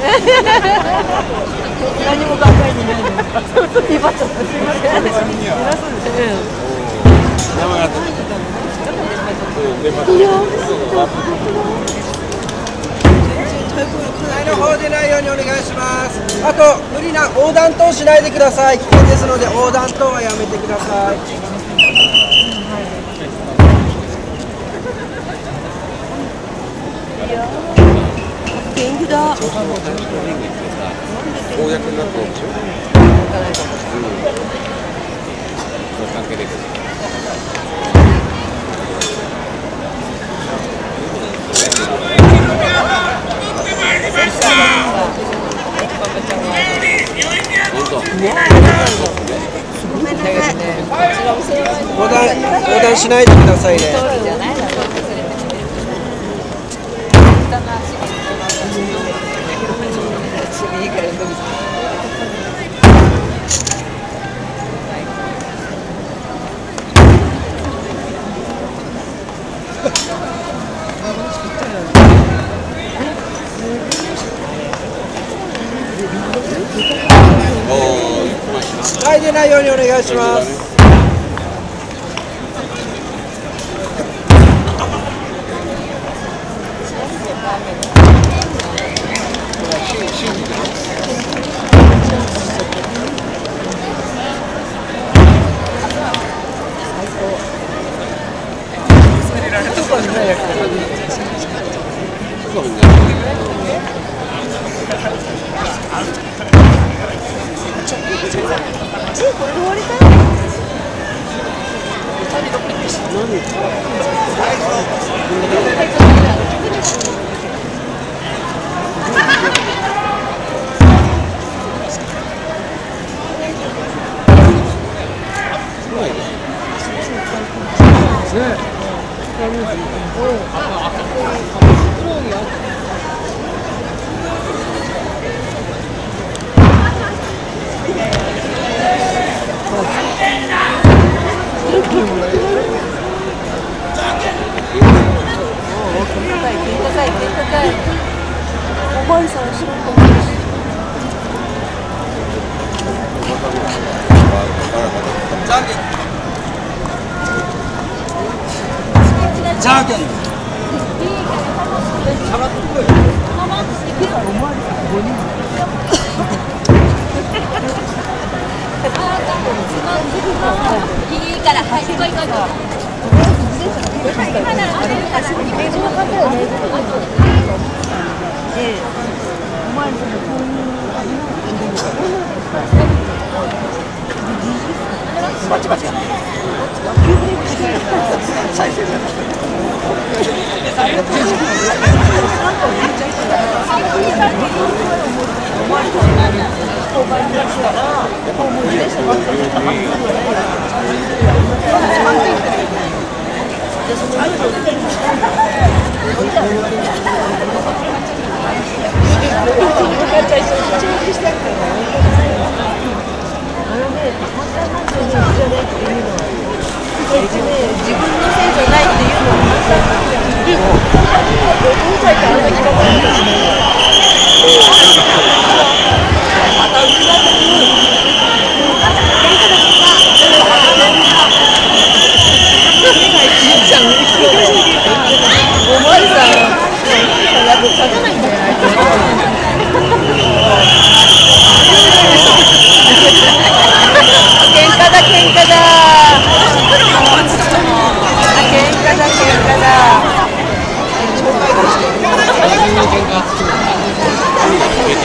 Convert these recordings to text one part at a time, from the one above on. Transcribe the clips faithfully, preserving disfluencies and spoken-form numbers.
何も考えてないのに。威張っちゃった。すみません。偉そうですね。いや。 隣の方でないようにお願いします。あと無理な横断等しないでください。危険ですので横断等はやめてください。 元気だ。 公約になってるでしょ。関係できる。 横断横断しないでくださいね。はい、出ないようにお願いします。じゃんけん。 いいから、はい、行こう行こう行こう。今ならあれから、イメージ分かったよね。で、お前そのこういうバチバチやね。再生自分のせいじゃないっていうのを今回からあんまり聞かないですね。またうちだっておまわりさんやっぱ勝てないんだよ喧嘩だ喧嘩だ喧嘩だ喧嘩だ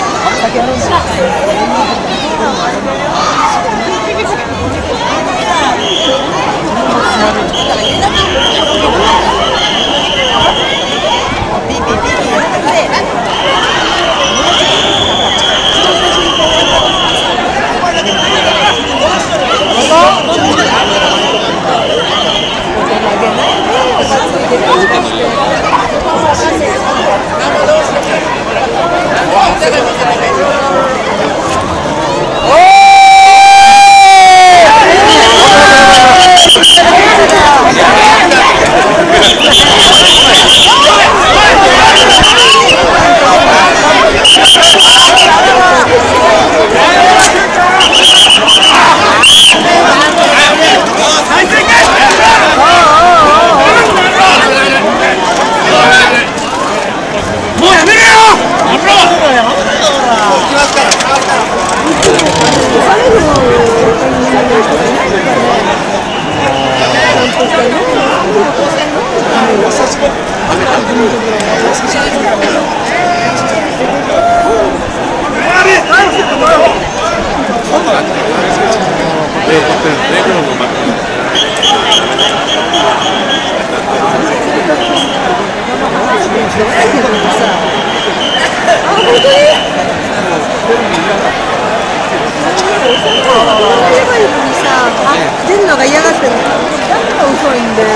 ればいいのにさ、あ、出るのが嫌がってる。だから遅いんだよ。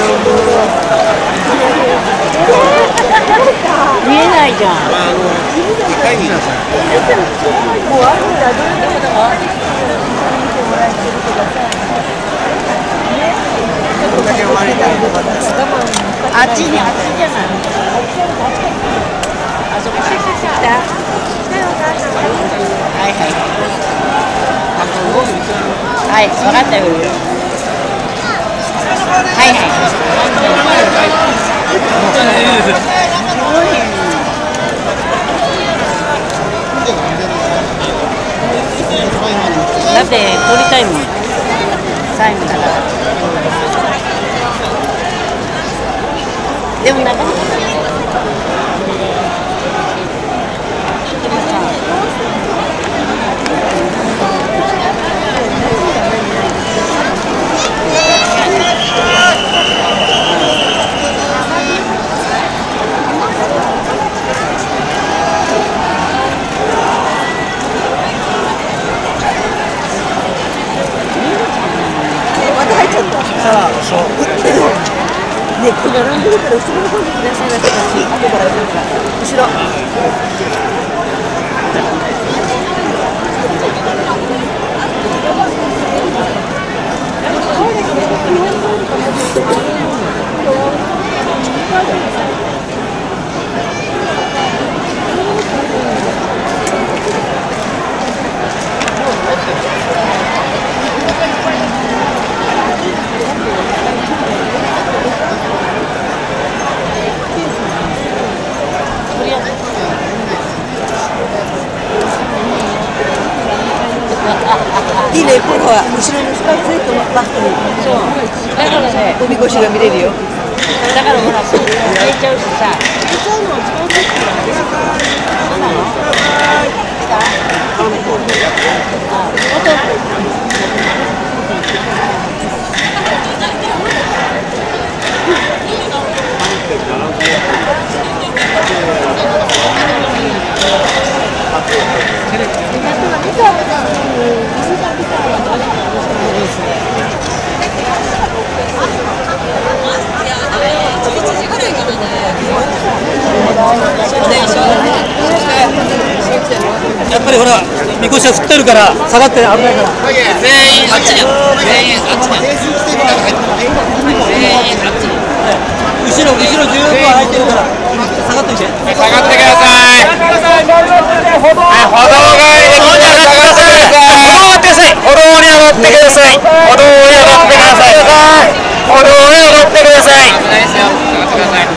見えないじゃん。 まあ、あの、機械に。 もうあるんだ。どれでもでもある。見てもらえてるとかさ。ここだけ生まれたりとかだ。あっちにあっちじゃない。あそこ来た。はいはい。はい、分かったよ。はいはい。だって撮りたいもん。最後だから。でもなかなか。ね、これ並んでるから後ろの方にいらっしゃいませ。後から後ろ。いいね、これは後ろのスカーツイートのバッグに。そう。だからね、おみこしが見れるよ。だからほら、すぐ焼いちゃうしさ。焼いちゃうのは一番最初からね。そうなの？来た？あ、 やっぱりほら、みこしは振ってるから下がって危ないから。 全員あっちに。全員あっちに。全員あっちに。 後ろ後ろ十分空いてるから下がってみて。 下がってください。歩道側にみんな下がってください。歩道に上がってください。歩道に上がってください。歩道に上がってください。歩道に上がってください。ないですよ。上がってください。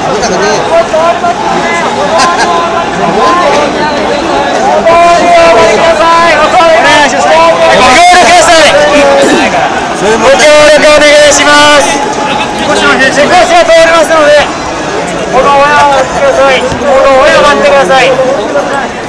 ご協力お願いします。みこしが通りますので、歩道を上がってください。歩道を上がってください。